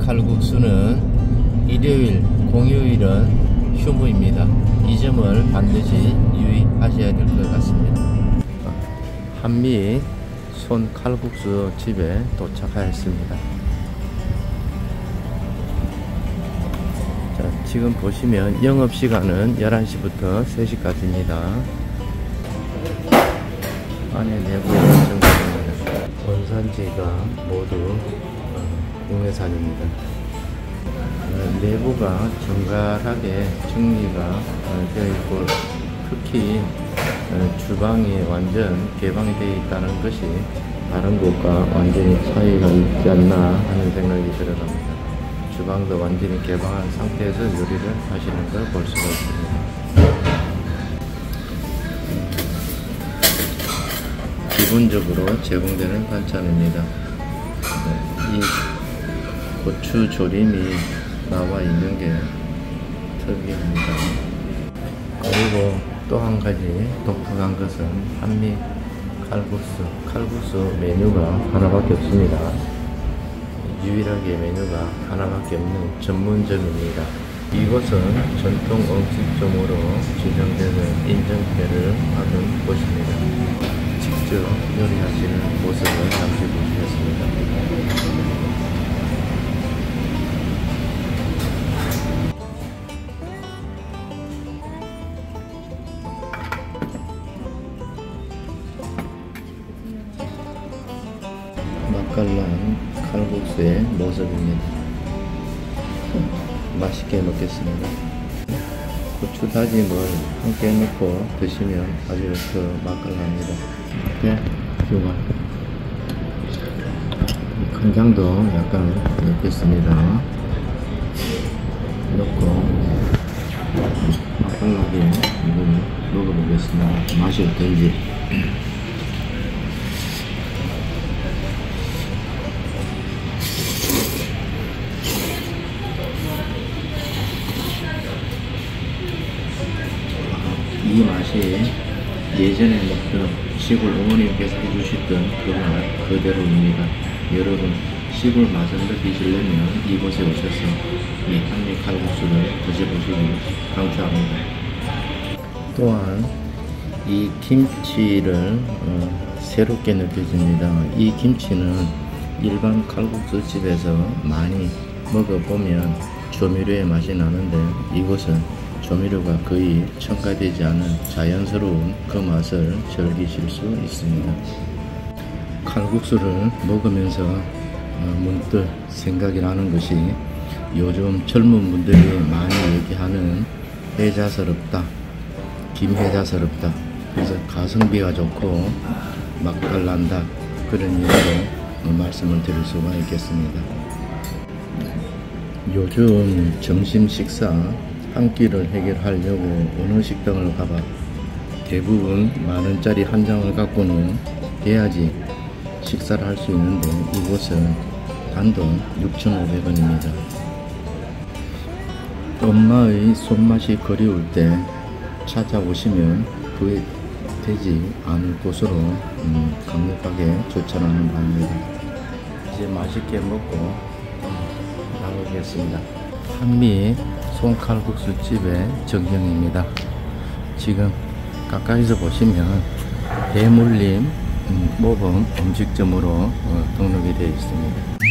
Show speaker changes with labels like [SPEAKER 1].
[SPEAKER 1] 칼국수는 일요일, 공휴일은 휴무입니다. 이 점을 반드시 유의하셔야 될 것 같습니다. 한미 손 칼국수 집에 도착하였습니다. 자, 지금 보시면 영업시간은 11시부터 3시까지입니다. 안에 내부에 정리됩니다. 원산지가 모두 국내산입니다. 내부가 정갈하게 정리가 되어 있고, 특히 주방이 완전 개방이 되어 있다는 것이 다른 곳과 완전히 차이가 있지 않나 하는 생각이 들어갑니다. 주방도 완전히 개방한 상태에서 요리를 하시는 걸 볼 수가 있습니다. 기본적으로 제공되는 반찬입니다. 이 고추 조림이 나와 있는 게 특이합니다. 그리고 또 한 가지 독특한 것은 한미 칼국수 메뉴가 하나밖에 없습니다. 유일하게 메뉴가 하나밖에 없는 전문점입니다. 이곳은 전통 음식점으로 지정되는 인증표를 받은 곳입니다. 직접 요리하시는 모습을 잠시 보시겠습니다. 맛깔난 칼국수의 모습입니다. 맛있게 먹겠습니다. 고추 다짐을 함께 넣고 드시면 아주 더 맛깔납니다. 이렇게 요거 간장도 약간 넣겠습니다. 넣고 맛깔나게 이걸 먹어보겠습니다. 맛이 어떤지. 이 맛이 예전에 먹던 시골 어머님께서 해주셨던 그 맛 그대로입니다. 여러분, 시골 맛을 느끼시려면 이곳에 오셔서 이 한미 칼국수를 드셔보시길 강추합니다. 또한 이 김치를 새롭게 느껴집니다. 이 김치는 일반 칼국수 집에서 많이 먹어보면 조미료의 맛이 나는데, 이곳은 조미료가 거의 첨가되지 않은 자연스러운 그 맛을 즐기실 수 있습니다. 칼국수를 먹으면서 문득 생각이 나는 것이, 요즘 젊은 분들이 많이 얘기하는 해자스럽다, 김해자스럽다, 그래서 가성비가 좋고 맛깔난다, 그런 이유로 말씀을 드릴 수가 있겠습니다. 요즘 점심 식사 한 끼를 해결하려고 어느 식당을 가봐 대부분 만원짜리 한 장을 갖고는 해야지 식사를 할 수 있는데, 이곳은 단돈 6,500원입니다. 엄마의 손맛이 그리울 때 찾아오시면 후회되지 않을 곳으로 강력하게 추천하는 바입니다. 이제 맛있게 먹고 나오겠습니다. 한미 손칼국수 집의 전경입니다. 지금 가까이서 보시면 대물림 모범 음식점으로 등록이 되어 있습니다.